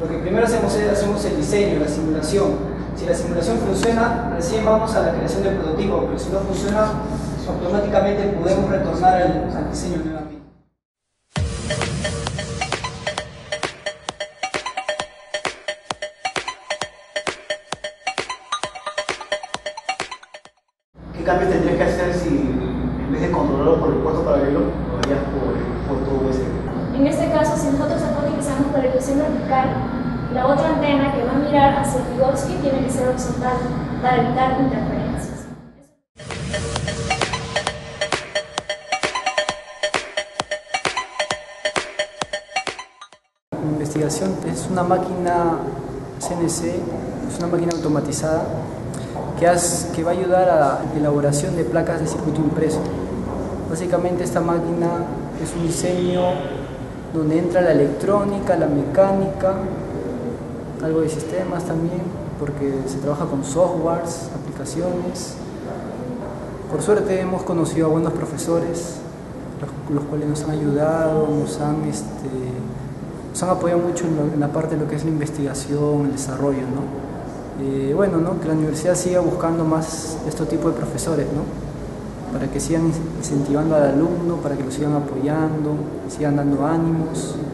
Lo que primero hacemos es el diseño, la simulación. Si la simulación funciona, recién vamos a la creación del prototipo, pero si no funciona, automáticamente podemos retornar al diseño nuevamente. ¿Qué cambio tendrías que hacer si en vez de controlarlo por el puerto paralelo, lo harías por todo USB? En este caso, si nosotros utilizamos polarización vertical, la otra antena que va a mirar hacia el Vygotsky tiene que ser horizontal para evitar interferencias. La investigación es una máquina CNC, es una máquina automatizada que va a ayudar a la elaboración de placas de circuito impreso. Básicamente esta máquina es un diseño donde entra la electrónica, la mecánica, algo de sistemas también, porque se trabaja con softwares, aplicaciones. Por suerte hemos conocido a buenos profesores, los cuales nos han ayudado, nos han apoyado mucho en la parte de lo que es la investigación, el desarrollo, ¿no? Bueno, ¿no? Que la universidad siga buscando más este tipo de profesores, ¿no? Para que sigan incentivando al alumno, para que lo sigan apoyando, sigan dando ánimos.